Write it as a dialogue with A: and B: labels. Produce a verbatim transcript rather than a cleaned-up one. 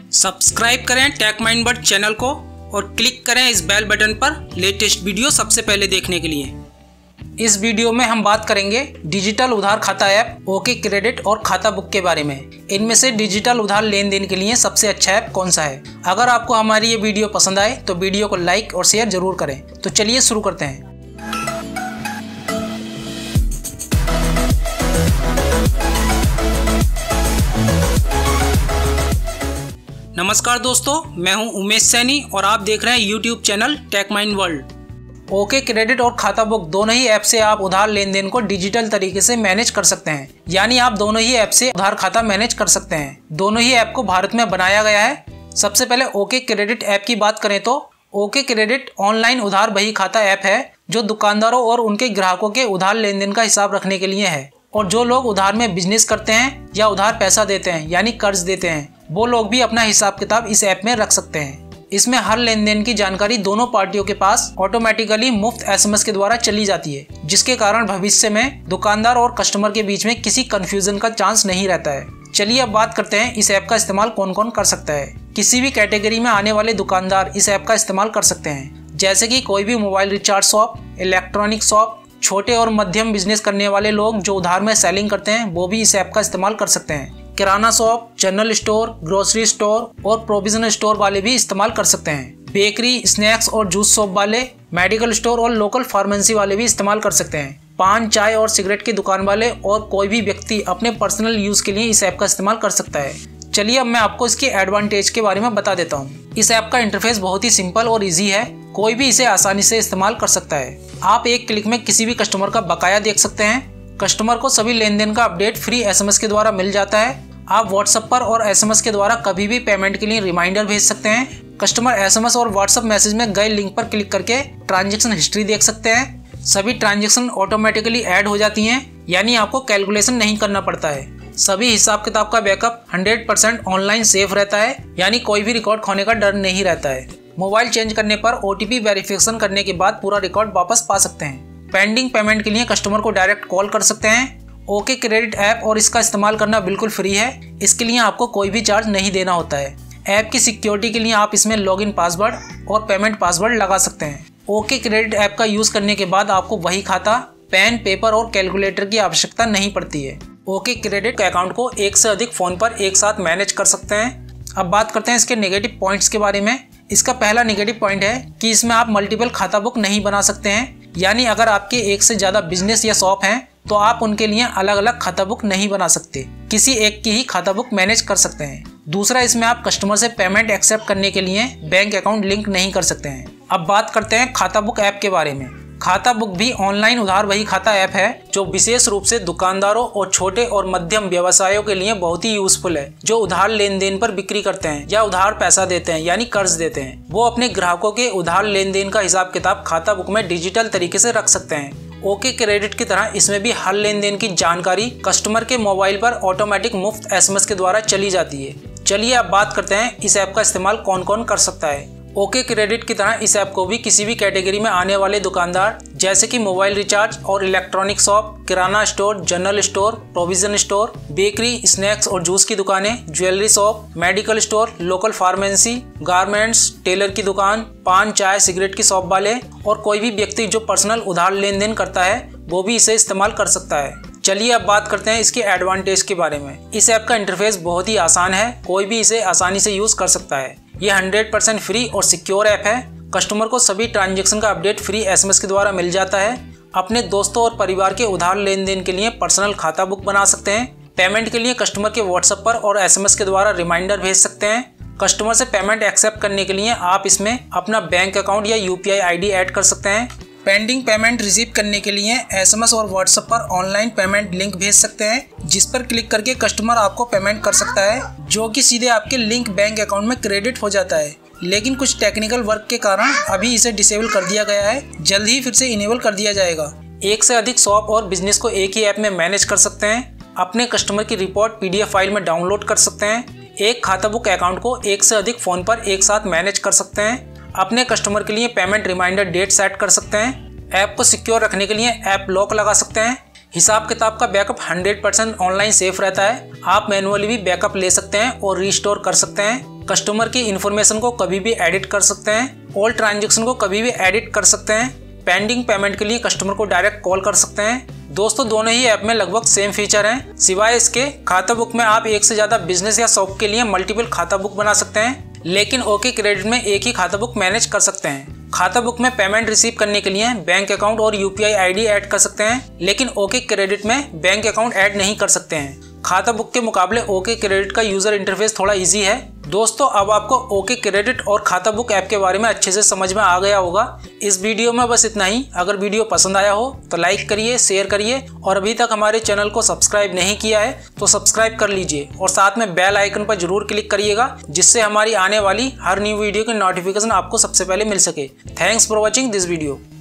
A: Subscribe करें टेकमाइंड but channel को और क्लिक करें इस बेल बटन पर लेटेस्ट वीडियो सबसे पहले देखने के लिए। इस वीडियो में हम बात करेंगे डिजिटल उधार खाता ऐप ओके क्रेडिट और खाता बुक के बारे में। इनमें से डिजिटल उधार लेन देन के लिए सबसे अच्छा ऐप कौन सा है। अगर आपको हमारी ये वीडियो पसंद आए तो वीडियो को लाइक और शेयर जरूर करें। तो चलिए शुरू करते हैं। नमस्कार दोस्तों, मैं हूं उमेश सैनी और आप देख रहे हैं YouTube channel Techmind world. Okay credit और खाता बुक दोनों ही ऐप से आप उधार लेन देन को डिजिटल तरीके से मैनेज कर सकते हैं, यानी आप दोनों ही ऐप से उधार खाता मैनेज कर सकते हैं। दोनों ही ऐप को भारत में बनाया गया है। सबसे पहले ओके क्रेडिट ऐप की बात करें तो ओके क्रेडिट ऑनलाइन उधार बही खाता ऐप है जो दुकानदारों और उनके ग्राहकों के उधार लेन देन का हिसाब रखने के लिए है। और जो लोग उधार में बिजनेस करते हैं या उधार पैसा देते हैं यानी कर्ज देते हैं, वो लोग भी अपना हिसाब किताब इस ऐप में रख सकते हैं। इसमें हर लेन देन की जानकारी दोनों पार्टियों के पास ऑटोमेटिकली मुफ्त एसएमएस के द्वारा चली जाती है, जिसके कारण भविष्य में दुकानदार और कस्टमर के बीच में किसी कंफ्यूजन का चांस नहीं रहता है। चलिए अब बात करते हैं इस ऐप का इस्तेमाल कौन कौन कर सकता है। किसी भी कैटेगरी में आने वाले दुकानदार इस ऐप का इस्तेमाल कर सकते हैं, जैसे कि कोई भी mobile recharge shop, electronic shop, छोटे और मध्यम बिजनेस करने वाले लोग जो उधार में सेलिंग करते हैं वो भी इस ऐप का इस्तेमाल कर सकते हैं। Kirana shop, general store, grocery store और प्रोविजन स्टोर वाले भी इस्तेमाल कर सकते हैं। बेकरी, स्नैक्स और जूस शॉप वाले, मेडिकल स्टोर और लोकल फार्मेसी वाले भी इस्तेमाल कर सकते हैं। पान, चाय और सिगरेट की दुकान वाले और कोई भी व्यक्ति अपने पर्सनल यूज के लिए इस ऐप का इस्तेमाल कर सकता है। चलिए अब मैं आपको इसके एडवांटेज के बारे में बता देता हूँ। इस ऐप का इंटरफेस बहुत ही सिंपल और इजी है, कोई भी इसे आसानी से इस्तेमाल कर सकता है। आप एक क्लिक में किसी भी कस्टमर का बकाया देख सकते हैं। कस्टमर को सभी लेन देन का अपडेट फ्री एसएमएस के द्वारा मिल जाता है। आप व्हाट्सएप पर और एसएमएस के द्वारा कभी भी पेमेंट के लिए रिमाइंडर भेज सकते हैं। कस्टमर एसएमएस और व्हाट्सएप मैसेज में गए लिंक पर क्लिक करके ट्रांजैक्शन हिस्ट्री देख सकते हैं। सभी ट्रांजैक्शन ऑटोमेटिकली ऐड हो जाती हैं, यानी आपको कैलकुलेशन नहीं करना पड़ता है। सभी हिसाब किताब का backup hundred percent online safe रहता है, यानी कोई भी रिकॉर्ड खोने का डर नहीं रहता है। मोबाइल चेंज करने पर ओटीपी वेरिफिकेशन करने के बाद पूरा रिकॉर्ड वापस पा सकते हैं। पेंडिंग पेमेंट के लिए कस्टमर को डायरेक्ट कॉल कर सकते हैं। ओके क्रेडिट ऐप और इसका इस्तेमाल करना बिल्कुल फ्री है, इसके लिए आपको कोई भी चार्ज नहीं देना होता है। ऐप की सिक्योरिटी के लिए आप इसमें लॉगिन पासवर्ड और पेमेंट पासवर्ड लगा सकते हैं। ओके क्रेडिट ऐप का यूज करने के बाद आपको वही खाता, पेन, पेपर और कैलकुलेटर की आवश्यकता नहीं पड़ती है। ओके क्रेडिट अकाउंट को एक से अधिक फोन पर एक साथ मैनेज कर सकते हैं। अब बात करते हैं इसके नेगेटिव पॉइंट्स के बारे में। इसका पहला नेगेटिव पॉइंट है कि इसमें आप मल्टीपल खाता बुक नहीं बना सकते हैं, यानी अगर आपके एक से ज्यादा बिजनेस या शॉप हैं तो आप उनके लिए अलग अलग खाता बुक नहीं बना सकते, किसी एक की ही खाता बुक मैनेज कर सकते हैं। दूसरा, इसमें आप कस्टमर से पेमेंट एक्सेप्ट करने के लिए बैंक अकाउंट लिंक नहीं कर सकते हैं। अब बात करते हैं खाता बुक ऐप के बारे में। खाता बुक भी ऑनलाइन उधार बही खाता ऐप है जो विशेष रूप से दुकानदारों और छोटे और मध्यम व्यवसायों के लिए बहुत ही यूजफुल है, जो उधार लेन देन पर बिक्री करते हैं या उधार पैसा देते हैं यानी कर्ज देते हैं। वो अपने ग्राहकों के उधार लेन देन का हिसाब किताब खाता बुक में डिजिटल तरीके से रख सकते हैं। ओके क्रेडिट की तरह इसमें भी हर लेन देन की जानकारी कस्टमर के मोबाइल पर ऑटोमेटिक मुफ्त एसएमएस के द्वारा चली जाती है। चलिए अब बात करते हैं इस ऐप का इस्तेमाल कौन कौन कर सकता है। ओके क्रेडिट की तरह इस ऐप को भी किसी भी कैटेगरी में आने वाले दुकानदार, जैसे कि मोबाइल रिचार्ज और electronic shop, kirana store, general store, provision store, bakery, snacks और जूस की दुकानें, jewellery shop, medical store, local pharmacy, garments, tailor की दुकान, पान, चाय, सिगरेट की शॉप वाले और कोई भी व्यक्ति जो पर्सनल उधार लेन देन करता है वो भी इसे इस्तेमाल कर सकता है। चलिए अब बात करते हैं इसके एडवांटेज के बारे में। इस ऐप का इंटरफेस बहुत ही आसान है, कोई भी इसे आसानी से यूज कर सकता है। ये हंड्रेड परसेंट फ्री और सिक्योर ऐप है। कस्टमर को सभी ट्रांजैक्शन का अपडेट फ्री एसएमएस के द्वारा मिल जाता है। अपने दोस्तों और परिवार के उधार लेन देन के लिए पर्सनल खाता बुक बना सकते हैं। पेमेंट के लिए कस्टमर के व्हाट्सएप पर और एसएमएस के द्वारा रिमाइंडर भेज सकते हैं। कस्टमर से पेमेंट एक्सेप्ट करने के लिए आप इसमें अपना बैंक अकाउंट या यूपीआई आईडी ऐड कर सकते हैं। पेंडिंग पेमेंट रिसीव करने के लिए एसएमएस और व्हाट्सएप पर ऑनलाइन पेमेंट लिंक भेज सकते हैं, जिस पर क्लिक करके कस्टमर आपको पेमेंट कर सकता है, जो कि सीधे आपके लिंक बैंक अकाउंट में क्रेडिट हो जाता है। लेकिन कुछ टेक्निकल वर्क के कारण अभी इसे डिसेबल कर दिया गया है, जल्द ही फिर से इनेबल कर दिया जाएगा। एक से अधिक शॉप और बिजनेस को एक ही ऐप में मैनेज कर सकते हैं। अपने कस्टमर की रिपोर्ट पीडीएफ फाइल में डाउनलोड कर सकते हैं। एक खाता बुक अकाउंट को एक से अधिक फोन पर एक साथ मैनेज कर सकते हैं। अपने कस्टमर के लिए पेमेंट रिमाइंडर डेट सेट कर सकते हैं। ऐप को सिक्योर रखने के लिए ऐप लॉक लगा सकते हैं। हिसाब किताब का backup hundred percent online safe रहता है। आप मैनुअली भी बैकअप ले सकते हैं और रिस्टोर कर सकते हैं। कस्टमर की इन्फॉर्मेशन को कभी भी एडिट कर सकते हैं, ऑल ट्रांजेक्शन को कभी भी एडिट कर सकते हैं, पेंडिंग पेमेंट के लिए कस्टमर को डायरेक्ट कॉल कर सकते हैं। दोस्तों दोनों ही ऐप में लगभग सेम फीचर हैं। सिवाय इसके खाता बुक में आप एक से ज्यादा बिजनेस या शॉप के लिए मल्टीपल खाता बुक बना सकते हैं, लेकिन ओके क्रेडिट में एक ही खाता बुक मैनेज कर सकते हैं। खाता बुक में पेमेंट रिसीव करने के लिए बैंक अकाउंट और यूपीआई आईडी ऐड कर सकते हैं, लेकिन ओके क्रेडिट में बैंक अकाउंट ऐड नहीं कर सकते हैं। खाता बुक के मुकाबले ओके क्रेडिट का यूजर इंटरफेस थोड़ा इजी है। दोस्तों अब आपको ओके क्रेडिट और खाता बुक ऐप के बारे में अच्छे से समझ में आ गया होगा। इस वीडियो में बस इतना ही। अगर वीडियो पसंद आया हो तो लाइक करिए, शेयर करिए और अभी तक हमारे चैनल को सब्सक्राइब नहीं किया है तो सब्सक्राइब कर लीजिए और साथ में बेल आइकन पर जरूर क्लिक करिएगा, जिससे हमारी आने वाली हर न्यू वीडियो की नोटिफिकेशन आपको सबसे पहले मिल सके। Thanks for watching this video.